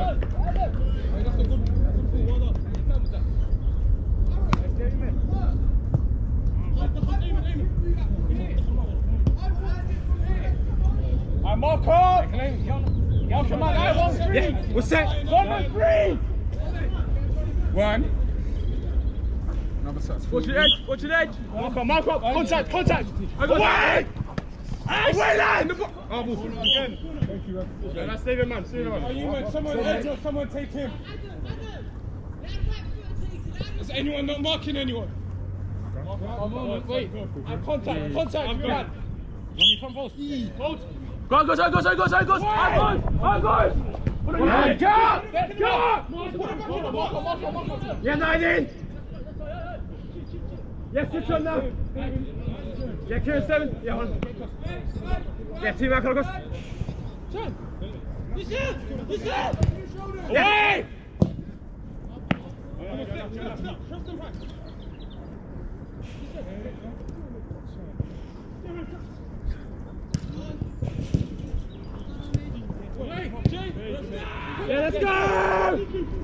Marco! Yo, come on, I want three! Yeah, we're set! 1 and 3! One. Another set. Watch your edge, watch your edge! Marco, contact! Away! Away, lad! Oh, ball. Again. Thank you, man. That's David, man. Are you, man? Someone edge or someone take him. Is anyone not marking anyone? Wait. Contact, man. Come post. Go! Yeah, 19! Yes, switch on now! Yeah, Kieran 7! Yeah, hold on. Yeah, team back, August. Turn! Listen! Away! Yeah, let's go!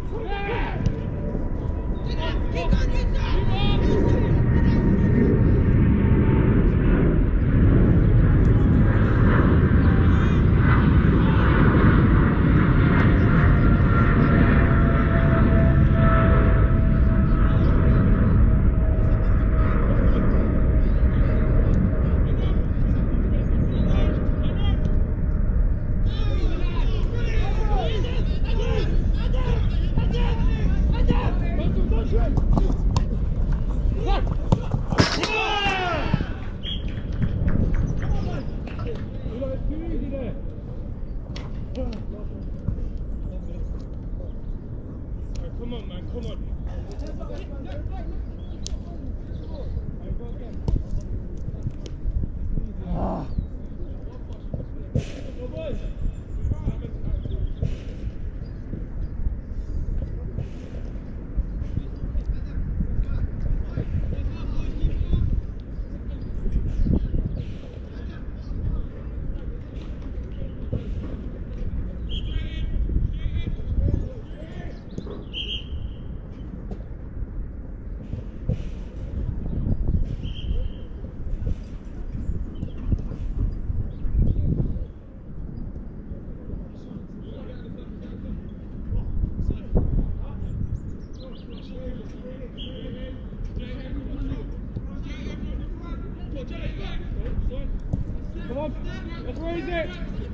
Come on, man, come on. Come on, let's raise it.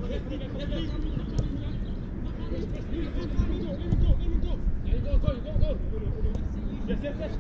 Go. Yes.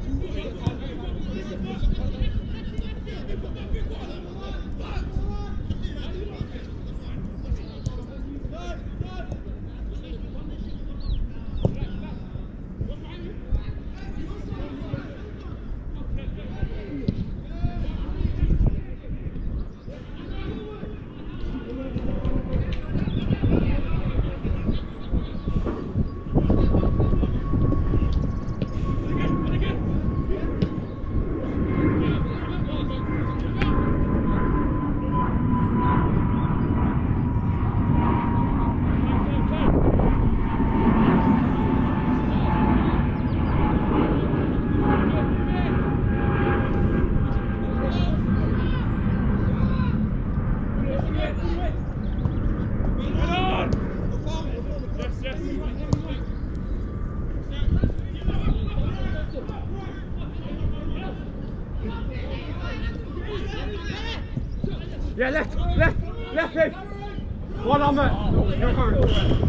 Yeah, left leg. One on that. You're covered.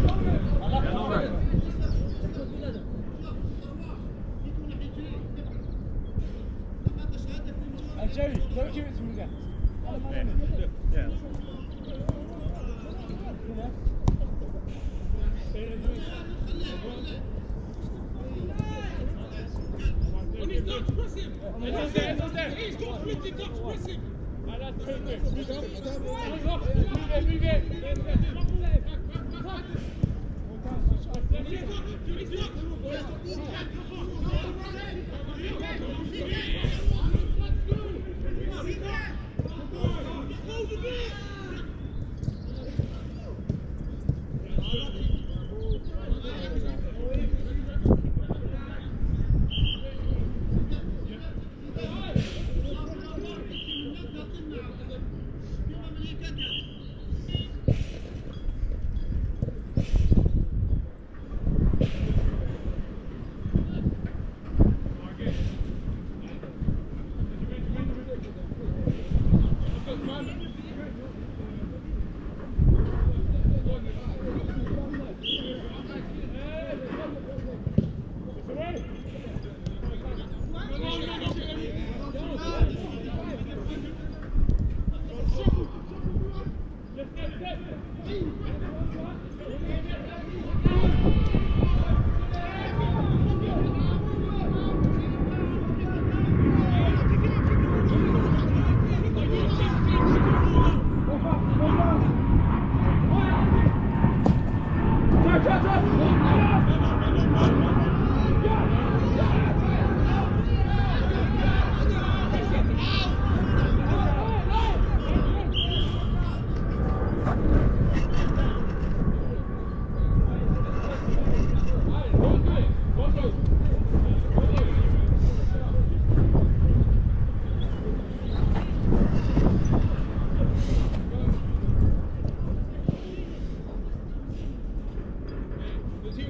Jerry, don't give it to me again. Yeah. He's got to press him. He's got to press him. Move it.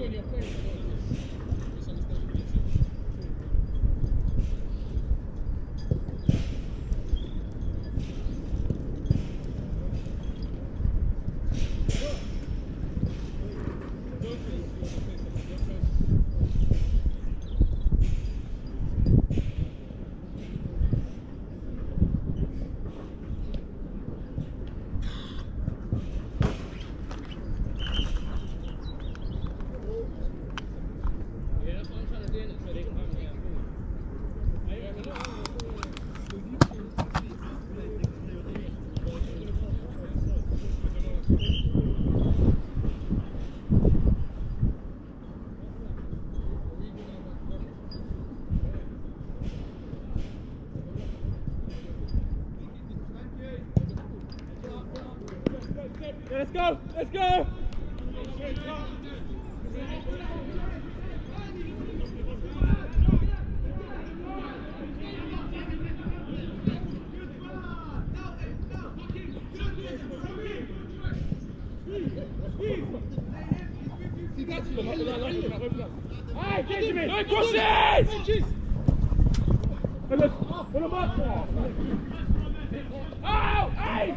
Let's go! Let's go! Hey, Benjamin! No crosses! Oh, hey!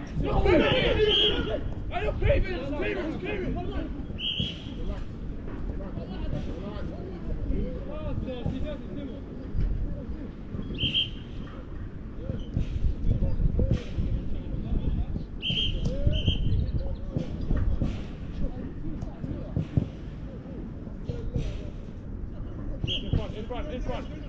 Hey, keep it! In front.